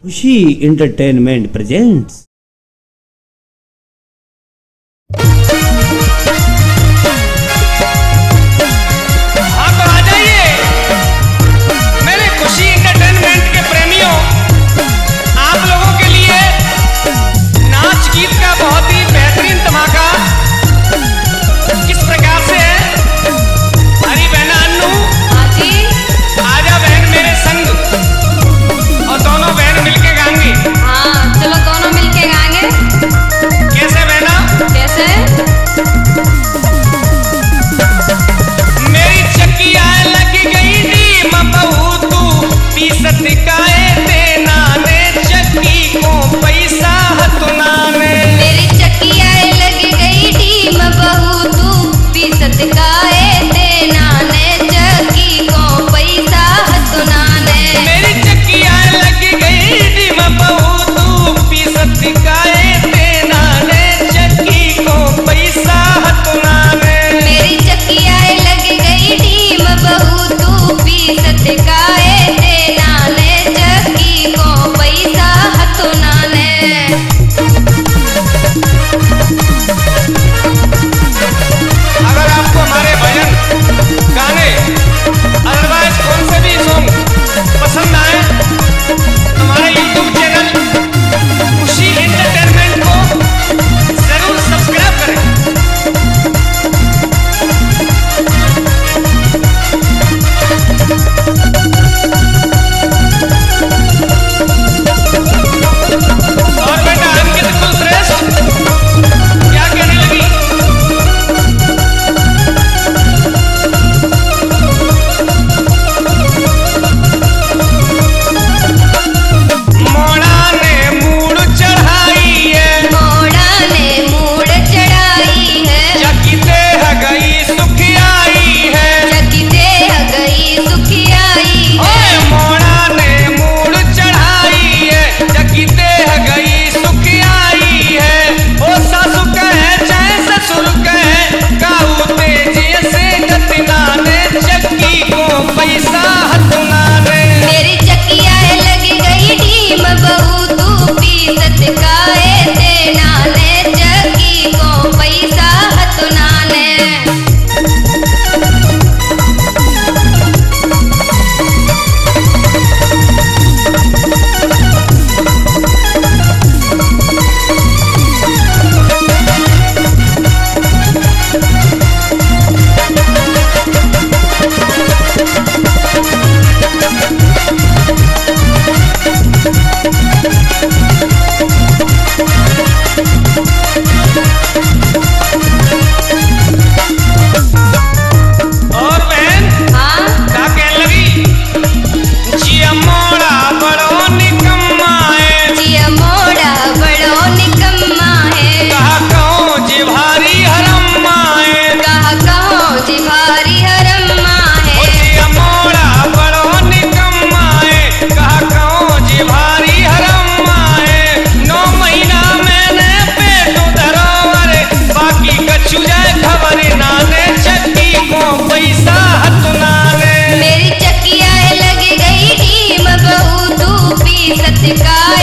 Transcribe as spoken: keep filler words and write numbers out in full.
खुशी entertainment presents. हाँ तो आ जाइए मेरे खुशी एंटरटेनमेंट के प्रेमियों, आप लोगों के लिए नाच गीत का बहुत ही बेहतरीन धमाका किस प्रकार से है। हरी बहना अन्नू आजा बहन मेरे संग, और दोनों बहन मिलके गाएंगे। हाँ चलो दोनों मिलके गाएंगे। कैसे बहना? कैसे? मेरी चकिया लग गई नीम बहू तू पीसत काए देना ने चक्की को पैसा हतुना ने। मेरी चकिया लग गई टीम बहू तू पीसत काए देना ने चक्की को पैसा हतुना ने। मेरी चकिया लग गई नीम बहू तू पीसत काए देना ने चक्की को पैसा हतुना ने। मेरी चकिया लग गई टीम बहू तू पीसत काए देना ने चक्की को पैसा हतुना ने। अगर आपको हमारे भजन गाने अदरवाइज कौन से भी सॉन्ग पसंद आए तो हमारे यूट्यूब चैनल खुशी एंटरटेनमेंट को जरूर सब्सक्राइब करें। और बेटा अंकित कुलश्रेष्ठ क्या कहने लगी? मोड़ा ने मूड़ चढ़ाई है, मोड़ा ने मूड़ चढ़ाई है, चकी देह गई सुखियाई है। चकी देह गई सुखियाई ओए है। मोड़ा ने मूड़ चढ़ाई है, चकी देह गई सुखियाई है। ओ सासु कहे चाहे ससुर कहे काहू तेजी से गतना ने चक्की को पैसा हतुना ने। मेरी चकिया लग गई टीम बहू तू पीसत काए देना ने चक्की को पैसा हतुना ने। और बहन हाँ क्या कहने लगी? जिया मोड़ा बड़ो निकम्मा है, जिया मोड़ा बड़ो निकम्मा है। कहा कहो जी भारी हरम्मा है। कहा कहो जी भारी हरम्मा ओ है। जिया मोड़ा बड़ो निकम्मा है, कहा कहो जी भारी हरम्मा है। नौ महीना मैंने पेट धरोवर बाकी कछु जाए खबर नाने चक्की को पैसा हतुना ने। मेरी चकिया लग गई टीम बहू तू पीसत काए